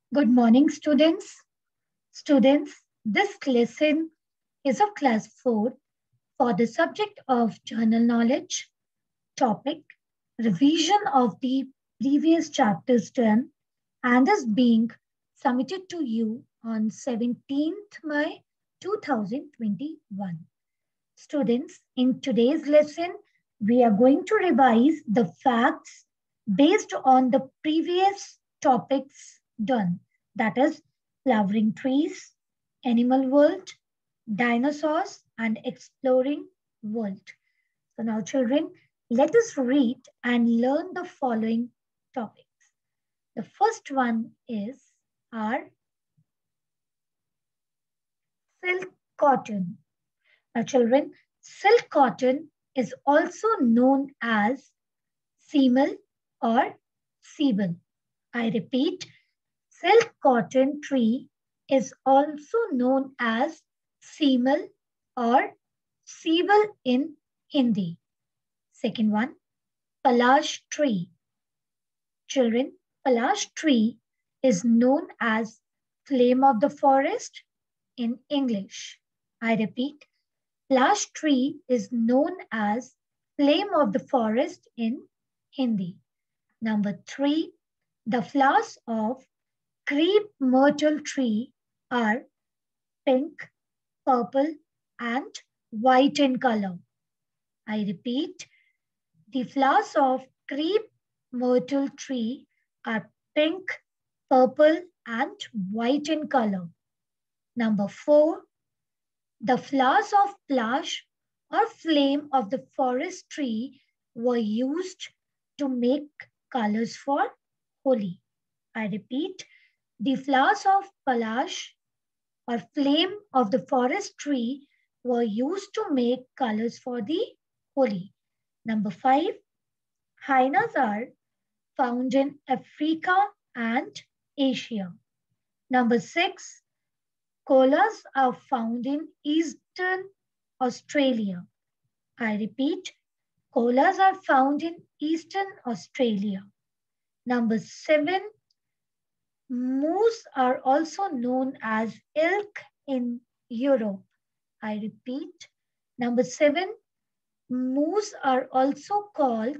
Good morning, students. Students, this lesson is of class 4 for the subject of general knowledge, topic revision of the previous chapters done and is being submitted to you on 17th May 2021. Students, in today's lesson, we are going to revise the facts based on the previous topics done. That is, flowering trees, animal world, dinosaurs, and exploring world. So now, children, let us read and learn the following topics. The first one is our silk cotton. Now, children, silk cotton is also known as semel or sebel. I repeat, silk cotton tree is also known as semel or sebel in Hindi. Second one, palash tree. Children, palash tree is known as flame of the forest in English. I repeat, palash tree is known as flame of the forest in Hindi. Number 3, the flowers of crepe myrtle tree are pink, purple, and white in color. I repeat, the flowers of crepe myrtle tree are pink, purple, and white in color. Number 4, the flowers of plush or flame of the forest tree were used to make colors for Holi. I repeat, the flowers of palash or flame of the forest tree were used to make colors for the Holi. Number 5, hyenas are found in Africa and Asia. Number 6, koalas are found in Eastern Australia. I repeat, koalas are found in Eastern Australia. Number 7, moose are also known as elk in Europe. I repeat, number 7, moose are also called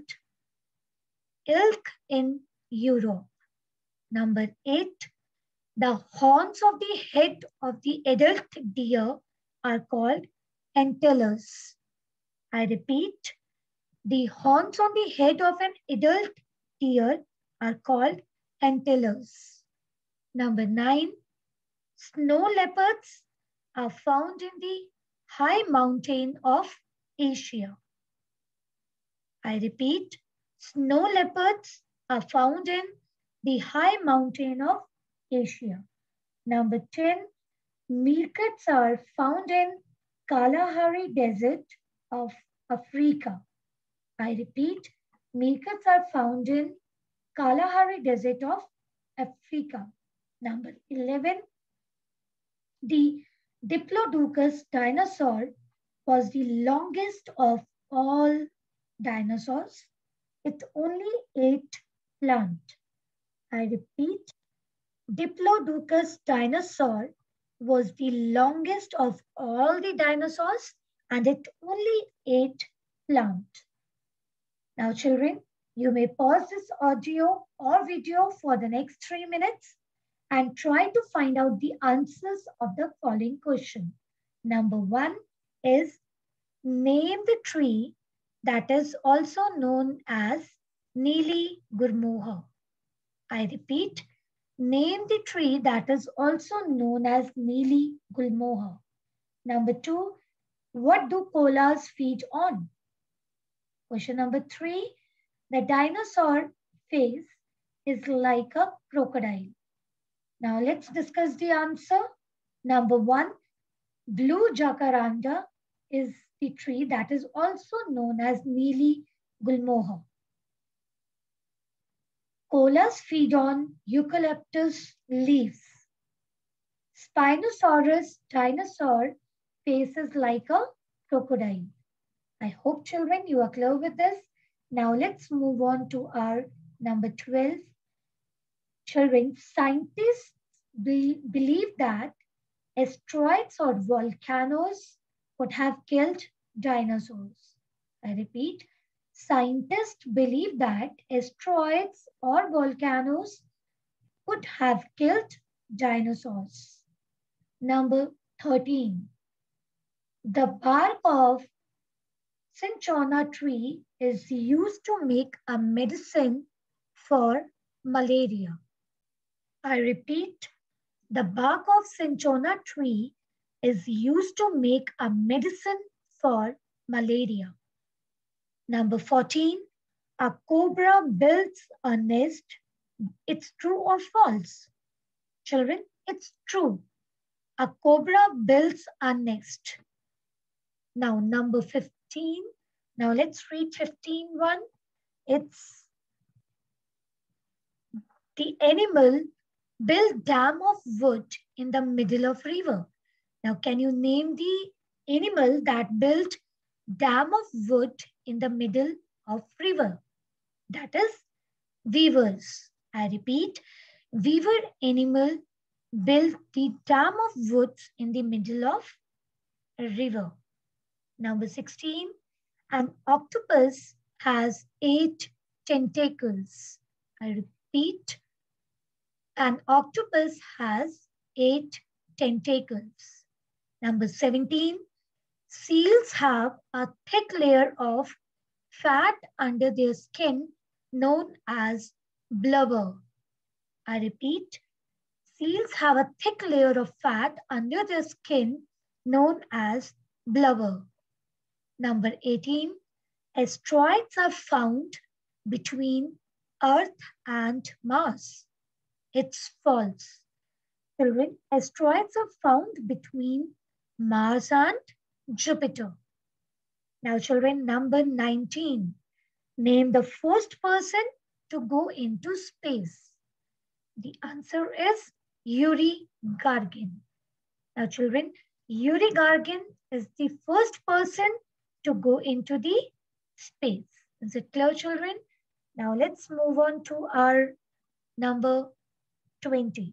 elk in Europe. Number 8, the horns of the head of the adult deer are called antlers. I repeat, the horns on the head of an adult deer are called antlers. Number 9, snow leopards are found in the high mountain of Asia. I repeat, snow leopards are found in the high mountain of Asia. Number 10, meerkats are found in Kalahari Desert of Africa. I repeat, meerkats are found in Kalahari Desert of Africa. Number 11, the Diplodocus dinosaur was the longest of all dinosaurs. It only ate plant. I repeat, Diplodocus dinosaur was the longest of all the dinosaurs and it only ate plant. Now, children, you may pause this audio or video for the next 3 minutes and try to find out the answers of the following question. Number 1 is name the tree that is also known as Neeli Gurmoha. I repeat, name the tree that is also known as Neeli Gulmoha. Number 2, what do koalas feed on? Question number 3, the dinosaur face is like a crocodile. Now let's discuss the answer. Number 1, blue jacaranda is the tree that is also known as Neeli Gulmoha. Koalas feed on eucalyptus leaves. Spinosaurus dinosaur faces like a crocodile. I hope, children, you are clear with this. Now let's move on to our number 12. Children, scientists believe that asteroids or volcanoes would have killed dinosaurs. I repeat, scientists believe that asteroids or volcanoes would have killed dinosaurs. Number 13. The bark of cinchona tree is used to make a medicine for malaria. I repeat, the bark of cinchona tree is used to make a medicine for malaria. Number 14, a cobra builds a nest. It's true or false? Children, it's true. A cobra builds a nest. Now, number 15. Now, let's read 15:1. It's the animal built dam of wood in the middle of river. Now, can you name the animal that built dam of wood in the middle of river? That is weavers. I repeat, weaver animal built the dam of woods in the middle of a river. Number 16, an octopus has 8 tentacles. I repeat, an octopus has 8 tentacles. Number 17, seals have a thick layer of fat under their skin known as blubber. I repeat, seals have a thick layer of fat under their skin known as blubber. Number 18, asteroids are found between Earth and Mars. It's false. Children, asteroids are found between Mars and Jupiter. Now, children, number 19. Name the first person to go into space. The answer is Yuri Gagarin. Now, children, Yuri Gagarin is the first person to go into the space. Is it clear, children? Now, let's move on to our number 20.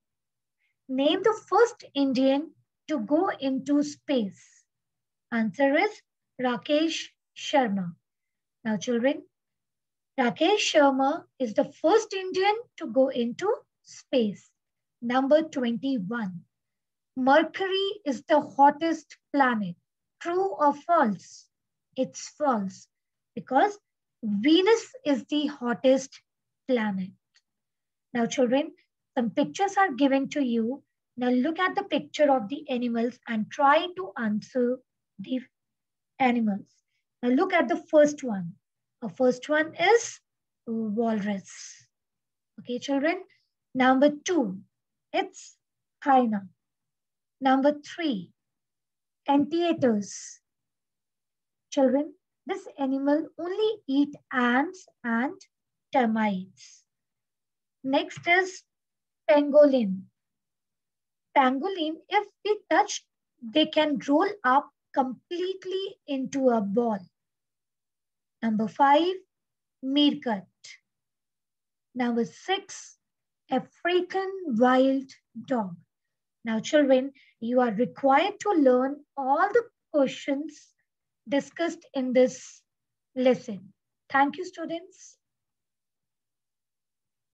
Name the first Indian to go into space. Answer is Rakesh Sharma. Now, children, Rakesh Sharma is the first Indian to go into space. Number 21. Mercury is the hottest planet. True or false? It's false because Venus is the hottest planet. Now, children, some pictures are given to you. Now, look at the picture of the animals and try to answer the animals. Now, look at the first one. The first one is walrus. Okay, children. Number 2, it's hyena. Number 3, anteaters. Children, this animal only eat ants and termites. Next is pangolin. Pangolin, if we touch, they can roll up completely into a ball. Number 5, meerkat. Number 6, African wild dog. Now, children, you are required to learn all the questions discussed in this lesson. Thank you, students.